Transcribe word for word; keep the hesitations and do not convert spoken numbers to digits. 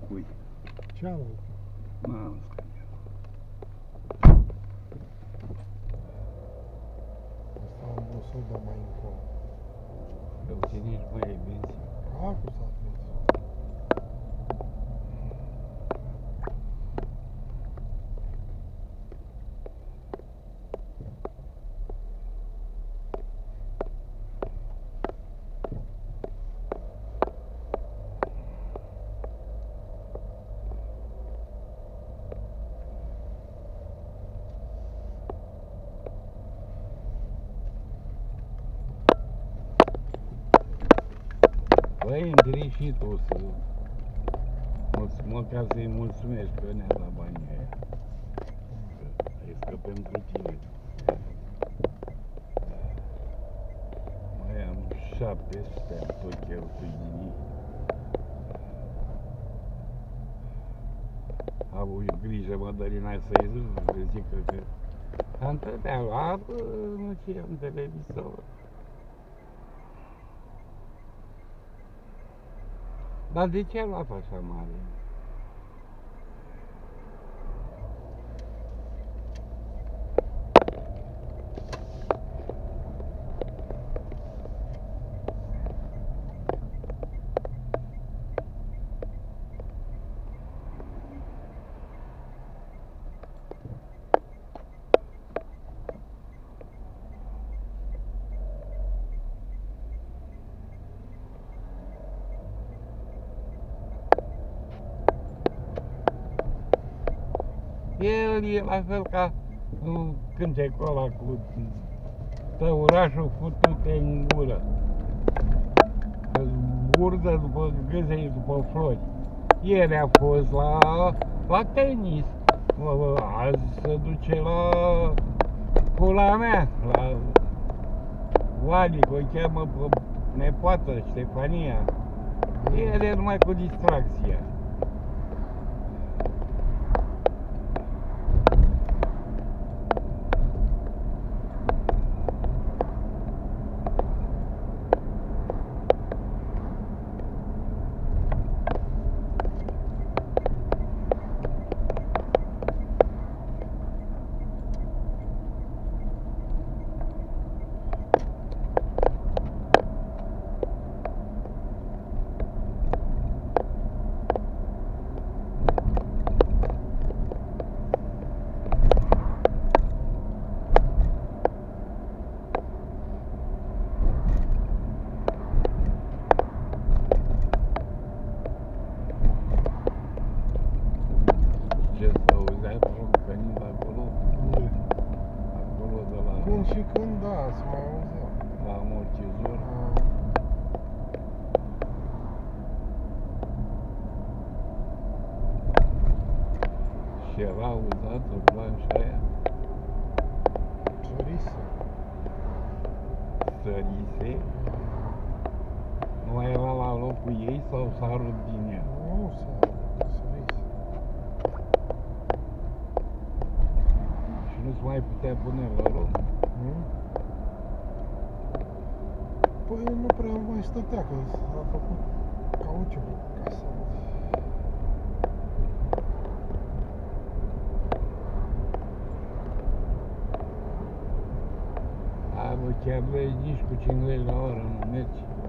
cui? Cealaltă. M-am scăpat. Asta am vrut să o dăm mai încolo. Pe uite, nici mai ai benzi. Acum s-a prins. Băi, intri și tu să... Măcar să-i mulțumești că ne-a dat banii aia. Că pentru tine. Mai am șapte sute, am tot cheltuit din ei. Am avut grijă, Mădălina, să-i zică că... Am tătea luat, nu știu, în televizor. Dar de ce a luat așa mare? El e la fel ca uh, cântecul ăla cu tăurașul cu tute în gură. Urdă după gâzei, după flori. Ieri a fost la, la tenis. Azi se duce la pula mea, la Vali, că o cheamă pe nepoată, Ștefania. El e numai cu distracția. Când și când, da, se mai auzea. La amortizor. Și era uzată planșa aia. Sărise. Sărise. Nu mai era la locul ei sau s-a rupt din ea? Nu s-a sărise. Și nu se mai putea pune la loc. Hmm? Păi nu prea mai stătea, că s-a făcut cauciuc ca să... A, bă, chiar vezi, nici cu cincizeci la oră nu mergi.